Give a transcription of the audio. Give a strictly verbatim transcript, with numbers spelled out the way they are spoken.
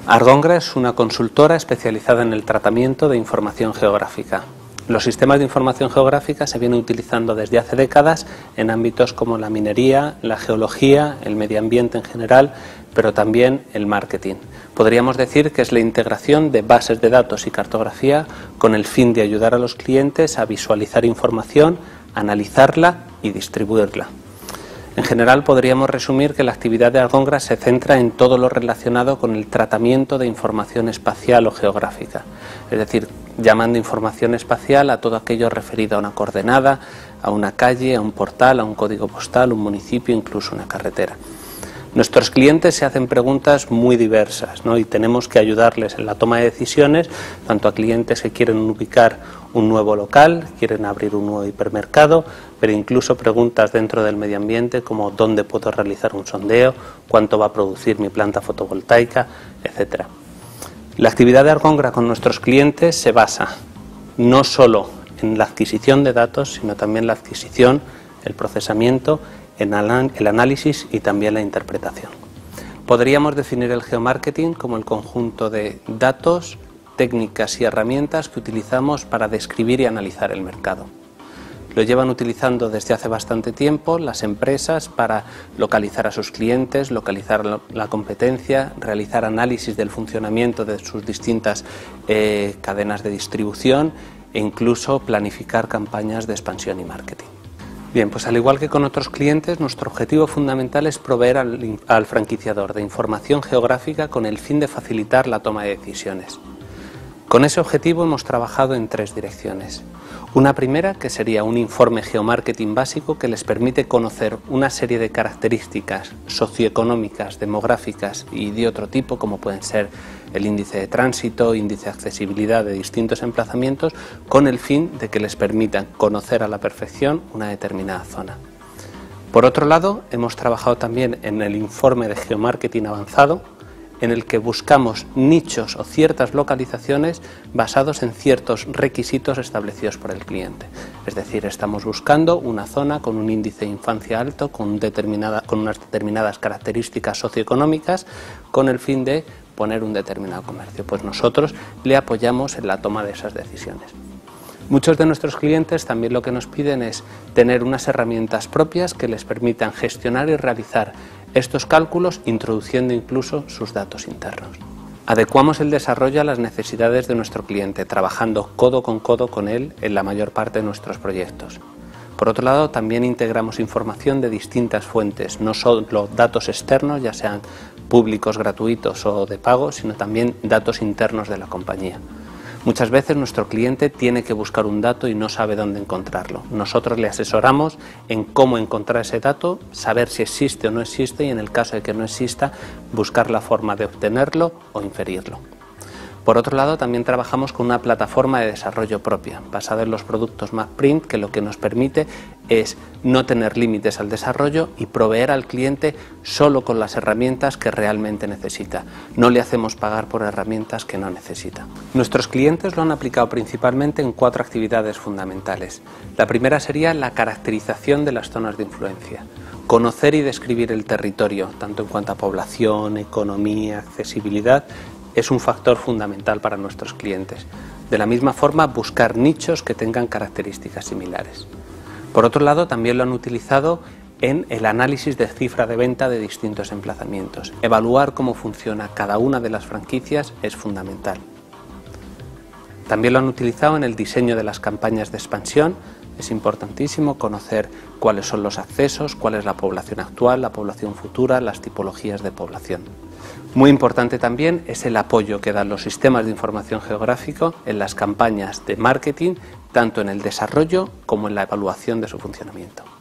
Argongra es una consultora especializada en el tratamiento de información geográfica. Los sistemas de información geográfica se vienen utilizando desde hace décadas en ámbitos como la minería, la geología, el medio ambiente en general, pero también el marketing. Podríamos decir que es la integración de bases de datos y cartografía con el fin de ayudar a los clientes a visualizar información, analizarla y distribuirla. En general podríamos resumir que la actividad de Argongra se centra en todo lo relacionado con el tratamiento de información espacial o geográfica, es decir, llamando información espacial a todo aquello referido a una coordenada, a una calle, a un portal, a un código postal, un municipio, incluso una carretera. Nuestros clientes se hacen preguntas muy diversas, ¿no? Y tenemos que ayudarles en la toma de decisiones, tanto a clientes que quieren ubicar un nuevo local, quieren abrir un nuevo hipermercado, pero incluso preguntas dentro del medio ambiente como dónde puedo realizar un sondeo, cuánto va a producir mi planta fotovoltaica, etcétera. La actividad de Argongra con nuestros clientes se basa no solo en la adquisición de datos, sino también la adquisición, el procesamiento, en el análisis y también la interpretación. Podríamos definir el geomarketing como el conjunto de datos, técnicas y herramientas que utilizamos para describir y analizar el mercado. Lo llevan utilizando desde hace bastante tiempo las empresas para localizar a sus clientes, localizar la competencia, realizar análisis del funcionamiento de sus distintas eh, cadenas de distribución e incluso planificar campañas de expansión y marketing. Bien, pues al igual que con otros clientes, nuestro objetivo fundamental es proveer al, al franquiciador de información geográfica con el fin de facilitar la toma de decisiones. Con ese objetivo hemos trabajado en tres direcciones. Una primera, que sería un informe geomarketing básico que les permite conocer una serie de características socioeconómicas, demográficas y de otro tipo, como pueden ser el índice de tránsito, índice de accesibilidad de distintos emplazamientos, con el fin de que les permitan conocer a la perfección una determinada zona. Por otro lado, hemos trabajado también en el informe de geomarketing avanzado, en el que buscamos nichos o ciertas localizaciones basados en ciertos requisitos establecidos por el cliente. Es decir, estamos buscando una zona con un índice de infancia alto, con, determinada, con unas determinadas características socioeconómicas, con el fin de poner un determinado comercio. Pues nosotros le apoyamos en la toma de esas decisiones. Muchos de nuestros clientes también lo que nos piden es tener unas herramientas propias que les permitan gestionar y realizar estos cálculos introduciendo incluso sus datos internos. Adecuamos el desarrollo a las necesidades de nuestro cliente, trabajando codo con codo con él en la mayor parte de nuestros proyectos. Por otro lado, también integramos información de distintas fuentes, no solo datos externos, ya sean públicos, gratuitos o de pago, sino también datos internos de la compañía. Muchas veces nuestro cliente tiene que buscar un dato y no sabe dónde encontrarlo. Nosotros le asesoramos en cómo encontrar ese dato, saber si existe o no existe y en el caso de que no exista, buscar la forma de obtenerlo o inferirlo. Por otro lado, también trabajamos con una plataforma de desarrollo propia, basada en los productos MapPrint, que lo que nos permite es no tener límites al desarrollo y proveer al cliente solo con las herramientas que realmente necesita. No le hacemos pagar por herramientas que no necesita. Nuestros clientes lo han aplicado principalmente en cuatro actividades fundamentales. La primera sería la caracterización de las zonas de influencia. Conocer y describir el territorio, tanto en cuanto a población, economía, accesibilidad, es un factor fundamental para nuestros clientes. De la misma forma, buscar nichos que tengan características similares. Por otro lado, también lo han utilizado en el análisis de cifra de venta de distintos emplazamientos. Evaluar cómo funciona cada una de las franquicias es fundamental. También lo han utilizado en el diseño de las campañas de expansión. Es importantísimo conocer cuáles son los accesos, cuál es la población actual, la población futura, las tipologías de población. Muy importante también es el apoyo que dan los sistemas de información geográfico en las campañas de marketing, tanto en el desarrollo como en la evaluación de su funcionamiento.